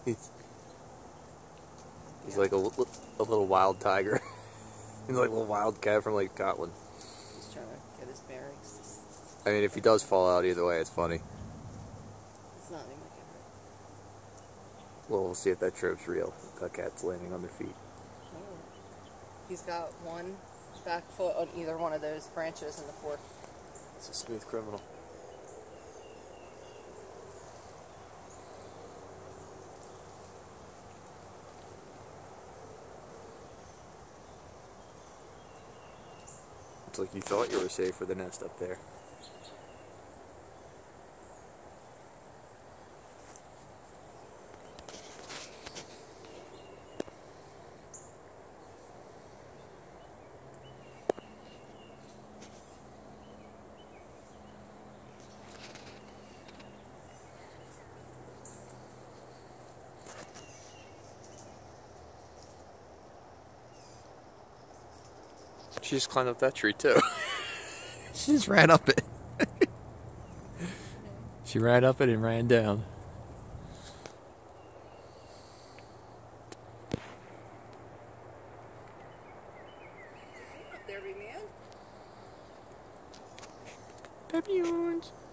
He's like a little wild tiger. He's like a little wildcat from like Scotland. He's trying to get his bearings. I mean, if he does fall out either way, it's funny. It's not even like it hurt. Well, we'll see if that trip's real. The cat's landing on their feet. Oh. He's got one back foot on either one of those branches in the fork. It's a smooth criminal. It's like you thought you were safe with the nest up there. She just climbed up that tree too. She just ran up it. She ran up it and ran down. There we man. Papillons.